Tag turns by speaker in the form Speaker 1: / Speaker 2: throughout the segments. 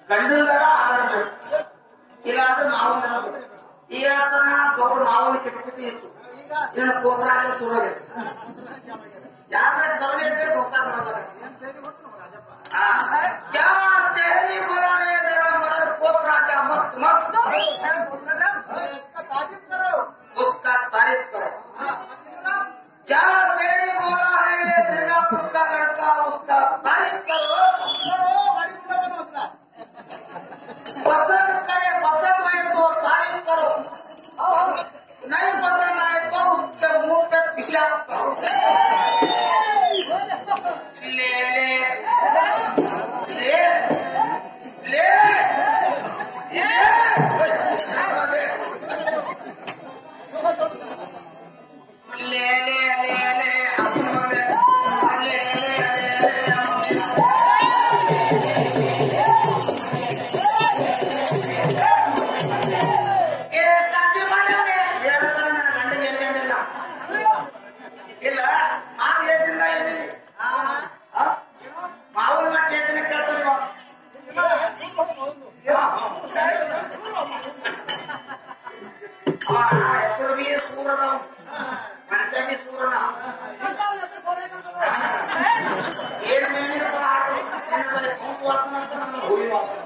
Speaker 1: ಗಂಡಂದರ ಆಧಾರ ಬೇಕು, ಇಲ್ಲಾಂದ್ರೆ ಮಾವನ ಈ ಹೇಳ್ತಾನ ಗೌಡ ಮಾವನ ಕೆಟ್ಟಿ ಇತ್ತು. ಇದನ್ನ ಕೋದ್ರಾಗ ಸುರೋಗೈತೆ, ಯಾವ್ದ್ರ ಕರುಣೆ ಇದ್ರೆ ಗೊತ್ತಾಗ क्या शहरी मरा रे मेरा मरद पोत राजा मस्त मस्त, उसका तारीफ करो। क्या शहरी बोला है रे दुर्गापुर का लड़का, उसका तारीफ करो। पसंद करे पसंद है तो तारीफ करो, नहीं पसंद आए तो उसके मुंह पे पेशाब करो। ले ले ले ले ಇಲ್ಲ ಆ ವೇದಿನ ಮಾವನ ಮಾತು ಯೋಚನೆ ಕೇಳ್ತಾರೆ. ಹೆಸರು ಬಿ ಸೂರದ ಮನುಷ್ಯ ಬಿ ಸೂರದ ಏನು ಮೇಲೆ ಕೊಂಪು ವಾಸನ ಅಂತ ನಮ್ಮ ಹುಳಿ ವಾಸನ.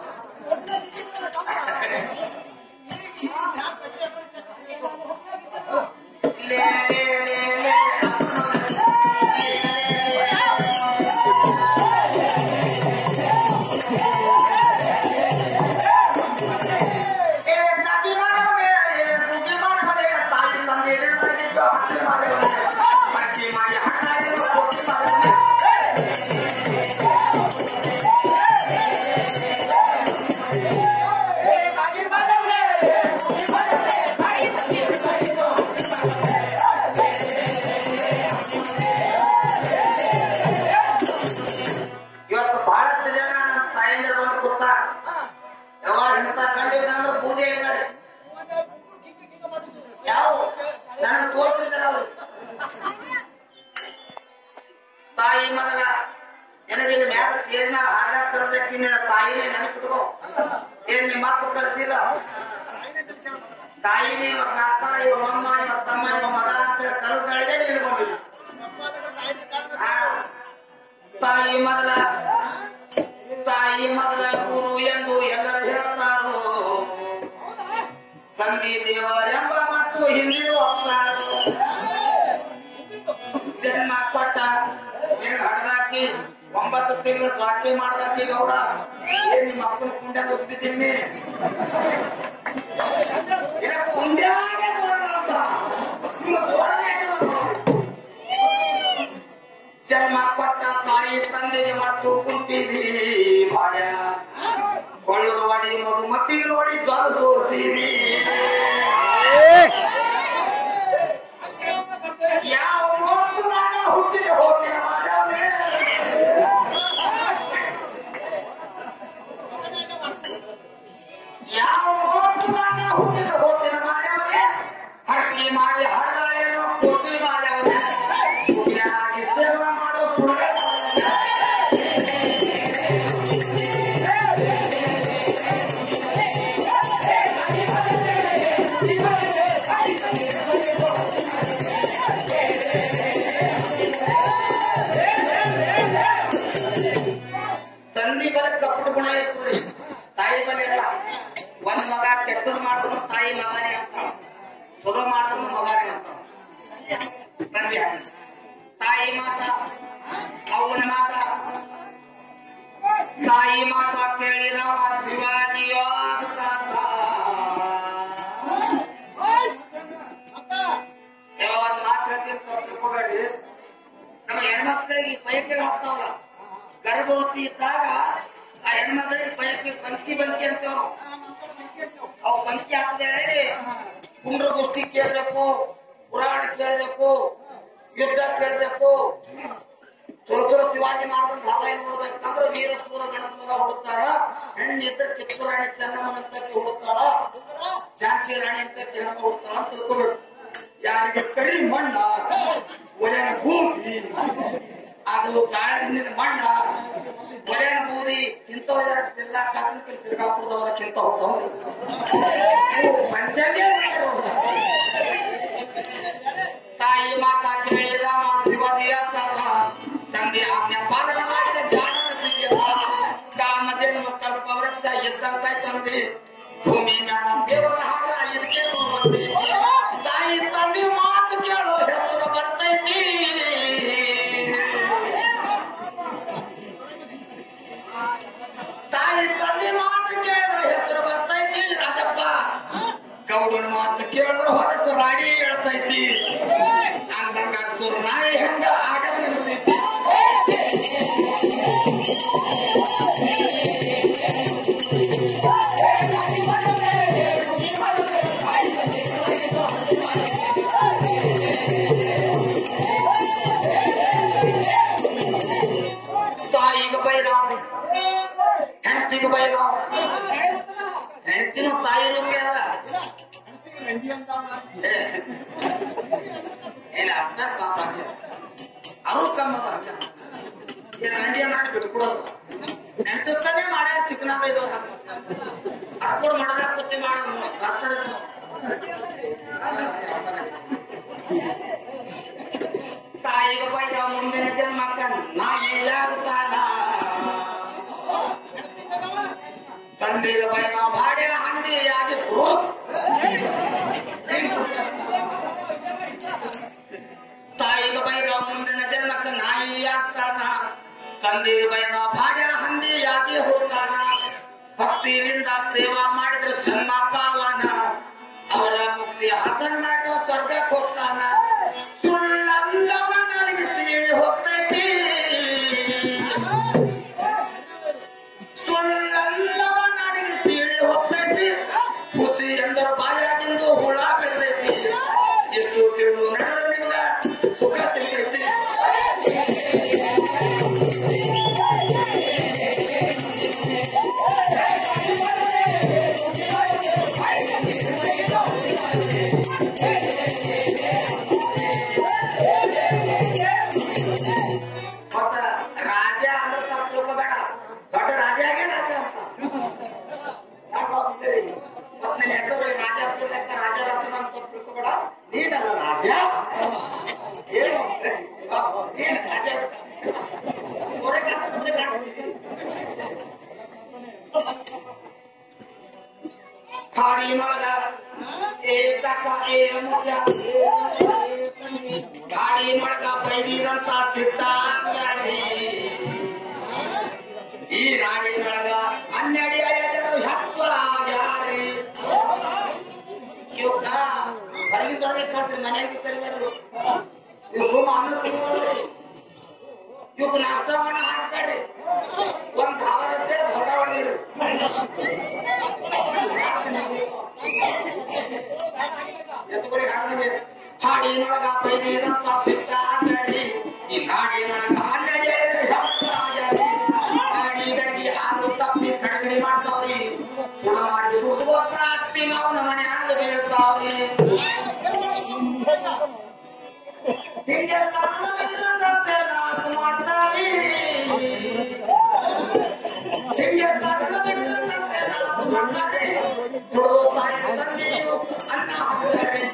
Speaker 1: ತಾಯಿ ಮಗನ ನನಗಿಲ್ಲಿ ಮ್ಯಾಗ ಏನ ಹಾಡ ಕರೆದಕ್ಕೆ ನಿನ್ನ ತಾಯಿನೇ ನೆನಪಿಟ್ಕೋ. ಏನ್ ನಿಮ್ಮ ಅಪ್ಪ ಕರೆಸಿಲ್ಲ, ತಾಯಿನೇ ಇವ ಕಾಕ ಇವ ಅಮ್ಮ ಇವ ತಮ್ಮ ಇವ ಮಗ ಅಂತ ಕರೆದಾಳಿಗೆ ನೀನು ಬಂದಿಲ್ಲ. ತಾಯಿ ಮಗನ ಗುರು ಎಂದು ಎಲ್ಲರೂ ಹೇಳ್ತಾರೋ, ತಂದೆ ದೇವರೆಂಬ ಮತ್ತು ಹಿಂದಿರು ಹೋಗ್ತಾರೋ. ಜನ್ಮ ಕೊಟ್ಟ ಹಡದಾಕಿ 9 ತಿಂಗಳು ಸಾಕಿ ಮಾಡ್ದಾಕಿ ಗೌಡ ಏನ್ ನಿಮ್ಮ ಅಪ್ಪನ ಕುಂಡ ಗೊತ್ತಿದ್ದೀನಿ ಕುಂಡ್ಯಾಗೆ ಜನ್ಮ ಕೊಟ್ಟ ತಾಯಿ ತಂದೆಗೆ ಮತ್ತು ಕುಂತಿದಿ ಬಾಡ ಕೊಳ್ಳರು ಒಡಿ ಮಧುಮತಿಗೆ ನೋಡಿ ಜ್ವರ ತೋರಿಸಿರಿ. ಯಾವ ಮೋಸದಾಗ ಹುಟ್ಟಿದೆ ಹೋಗಿನ ಮಾಡವನೇ, ಯಾವ ಮೋಸದಾಗ ಹುಟ್ಟಿದೆ ಹೋಗಿನ ಮಾಡವನೇ, ಹರಕೆ ಮಾಡಿ ಹಡಗಳೇನೋ ಕೋಟಿ ಮಾಡವನೇ, ಸುಖಿಯಾಗಿ ಸೇವೆ ಮಾಡೋ ಪುಣ್ಯ ತಂದಿ ಬರ ಕಪ್ಪು ಗುಣ ಇರ್ತದೆ, ತಾಯಿ ಬಲೆ ಇಲ್ಲ. ಒಂದ್ ಮಗ ಕೆಟ್ಟದ್ ಮಾಡಿದ್ರು ತಾಯಿ ಮಗನೇ ಅಂತಾಳ, ಚಲೋ ಮಾಡಿದ್ರು ಮಗನೇ ಅಂತಾಳ. ತಂದೆ ತಾಯಿ ಮಾತ ಅವನ ಮಾತ ತಾಯಿ ಮಾತ ಕೇಳಿದವ ಶಿವಾಜಿಯ ಒಂದ್ ಮಾತ್ರ ತಿಳ್ಕೊಬೇಡಿ. ನಮ್ಮ ಹೆಣ್ಮಕ್ಳಿಗೆ ಬಯಕೆಗಳು ಆಗ್ತಾವಲ್ಲ, ಗರ್ಭವತಿ ಇದ್ದಾಗ ಆ ಹೆಣ್ಮಗಳಿಗೆ ಬಯಕೆ ಬಂಕಿ ಅಂತೇವ್ ಅವು ಬಂಕಿ ಹಾಕದೇಳಿ ಕುಂಡ್ರ ಗೋಷ್ಠಿ ಕೇಳಬೇಕು, ಪುರಾಣ ಕೇಳಬೇಕು, ಯುದ್ಧ ಕೇಳಬೇಕು. ಚಲೋ ಶಿವಾಜಿ ಮಹಾರಾಜನ್ ಧಾರಾವಾಹಿ ನೋಡ್ಬೇಕಂದ್ರೆ ವೀರಪುರ ಗಣದ ಮಗ ಹುಡುಕ್ತಾಳ, ಹೆಣ್ಣಿದ್ರೆ ಕಿತ್ತೂರು ರಾಣಿ ಚೆನ್ನಮ್ಮನಂತ ಹುಡುಕ್ತಾಳ, ಝಾನ್ಸಿ ರಾಣಿ ಅಂತ ಹೆಣ್ಣು ಹುಡುಕ್ತಾಳ ಅಂತ ತಿಳ್ಕೊಬೇಡು. ಯಾರಿಗೆ ಕರಿ ಮಣ್ಣ ಒಲೆನ ಬೂದಿ, ಅದು ಗಾಳದಿಂದ ಮಣ್ಣ ಒಲೆನ ಬೂದಿ ಇಂಥ ಇಂಥವ ಜಿಲ್ಲಾ ಕಾರ್ಮಿಕ ಸಿರ್ಗಾಪುರದವರಕ್ಕಿಂತ ಪಂಚಮೇ ತಾಯಿ ಮಾತಾ ಕೇಳಿದ ಶಿವದಿಯ ತಂದೆ ಆಜ್ಞೆ ಪಾಲನ ಮಾಡಿದ ಜಾಣ ಕಾಮಧೇನು ಕಲ್ಪವೃತ್ತ ಇದ್ದಂತ ತಂದೆ ಭೂಮಿ ಮ್ಯಾಲ ದೇವರ ಹಾರ ಇದಕ್ಕೆ ತಾಯಿ ತಂದೆ ಮಾತು ಕೇಳೋ ಹೆಸರು ಬರ್ತೈತಿ ತಾಯಿ ತಂದೆ ಮಾತು ಕೇಳಿದ್ರೆ ಹೆಸರು ಬರ್ತೈತಿ ರಾಜಪ್ಪ ಗೌಡನ ಮಾತು ಕೇಳಿದ್ರೆ ಹೊರಸು ರಾಡಿ ಹೇಳ್ತೈತಿ ಅಂದಂಗ ಸುರ್ನಾಯಿ ಹೆಂಗ ಆಗ ನಿಲ್ತೈತಿ ತಾಯಿಗೆ ಬೈದಾವ ಹೆಂಡತಿಗೆ ಬೈದಾವ ಹೆಂಡತಿನೂ ತಾಯಿ ರೂಪಿ ಅಲ್ಲ ಏನ ಅರ್ಥ ಪಾಪ ಅವ್ರು ಕಮ್ಮದ ರಂಡಿಯ ಮಾಡಿ ಬಿಟ್ಕೊಡೋದು ನೆಂಟಸ್ತಾನೆ ಮಾಡ್ಯಾರ ಚಿಕ್ಕನ ಬೈದವ್ರ ಅರ್ಕೊಂಡು ಮಾಡೋದ ಕುತ್ತಿ ಮಾಡೋದು ತಾಯಿಗೆ ಬೈದ ಮುಂದಿನ ಜನ್ಮಕ್ಕ ನಾಯಿಯಾಗುತ್ತಾನ ತಂದೆಗೆ ಬೈದ ಬಾಡೆ ಹಂದಿಯಾಗಿತ್ತು ತಾಯಿಗೆ ಬೈದ ಮುಂದಿನ ಜನ್ಮಕ್ಕ ನಾಯಿಯಾಗ್ತಾನ ತಂದೆಗೆ ಬೈದ ಬಾಡೆ ಹಂದಿಯಾಗಿ ಹೋಗ್ತಾನ ಭಕ್ತಿಯಿಂದ ಸೇವಾ ಮಾಡಿದ್ರೆ ಜನ್ಮ ಪಾವನ ಅವರ ಮುಕ್ತಿ ಹಸನ್ ಮಾಡೋ ಸ್ವರ್ಗಕ್ಕೆ ಹೋಗ್ತಾನ ಸುಳ್ಳಂದವ ನನಗೆ ಸೀಳಿ ಹೋಗ್ತೈತಿ ಸುಳ್ಳಂದವ ನನಗೆ ಸೀಳಿ ಹೋಗ್ತೈತಿ ಹುಸಿ ಎಂದರು ಬಾಯಾಗಿಂದು ಹುಳ ಬೆಳೆದೈತಿ ಎಷ್ಟು ತಿಳಿದು ನಡೆದ್ರಿಂದ ಸುಖ ಸಿಗ್ತೈತಿ ಮತ್ತ ರಾಜ ಅಂದ್ರೆ ತಿಳ್ಕೋಬೇಡ ದೊಡ್ಡ ರಾಜಾಗೆ ರಾಜ ಅಂತ ಮತ್ತೆ ಹೆಸರು ರಾಜ ರಾಜರತ್ನ ಅಂತ ತಿಳ್ಕೋಬೇಡ ನೀನಲ್ಲ ರಾಜ ಏನು ನೀನು ರಾಜ ಕಾಡಿನೊಳಗ ಏಕಕ ಏ ಮುಖ್ಯ ಕಾಡಿನೊಳಗ ಬೈದಿದಂತ ಸಿದ್ಧಾಂಗಾಡಿ ಈ ನಾಡಿನೊಳಗ 12 ಜನರು ಹೆಚ್ಚಾಗ್ಯಾರಿ ಇವಕ್ಕ ಹೊರಗಿನ ತೊಳಗೆ ಕಳ್ಸಿ ಮನೆಗೆ ಕರಿಬಾರ್ದು ಇವ್ ಸುಮ್ಮ ಅನ್ನ ತಿನ್ನುವರಿ ಇವಕ್ಕೆ ನಾಷ್ಟವನ್ನ ಹಾಕ್ತಾರ್ರಿ ಒಂದ್ ಧಾವರತ್ತೆ ಹೊರಗಡೆ ಎತ್ತುಗಳಿಗೆ ಹಾಕಿದೆ ಹಾಡಿನೊಳಗ ಬೈದಿದಂತ ಸಿದ್ಧಾಂಗಾಡಿ ಈ ನಾಡಿನೊಳಗ 12 ಜನರು ಹೆಚ್ಚಾಗ್ಯಾರಿ ಗಾಡಿಗಳಿಗೆ ಹಾಲು ತಪ್ಪಿ ಕಡಿಮೆ ಮಾಡ್ತಾವ್ರಿ ಮಾಡಿ ಹುಡುಗತ್ತಿ ನಾವು ನಮ್ಮ ಮನೆಯಾಗ ಬೀಳ್ತಾವ್ರಿ ಹಿಂಗೆ ಸತ್ತೆ ನಾಲ್ಕು ಮಾಡ್ತಾರಿ ಹಿಂಗೆ ಸತ್ತೆ ನಾಲ್ಕು ಮಾಡ್ತಾರೆ ಹುಡುಗ ತಾಯಿ ತಂದೆಯು ಅನ್ನ ಹಾಕ್ತಾರೆ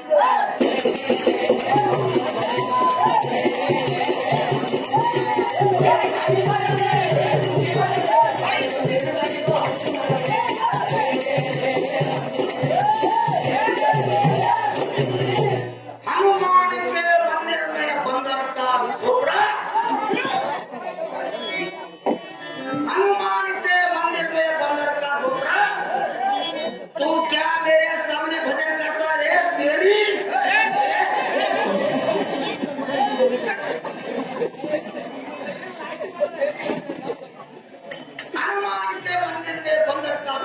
Speaker 1: ಹನುಮಾನಿಗೆ ಬಂದಿರನೆ ಬಂದರ್ಕ ಜೋಡ ಹನುಮಾನಿಗೆ ಬಂದಿರನೆ ಬಂದರ್ಕ ಜೋಡ तू क्या मेरे सामने भजन करता रे तेरी हनुमान के मंदिर में बंदर का